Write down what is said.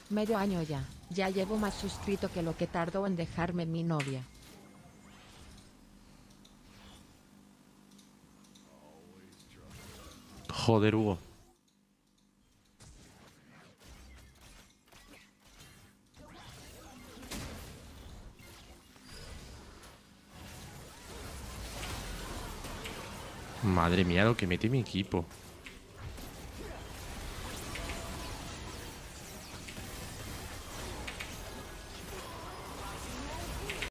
Medio año ya. Ya llevo más suscrito que lo que tardó en dejarme mi novia. Joder, Hugo. Madre mía, lo que mete mi equipo.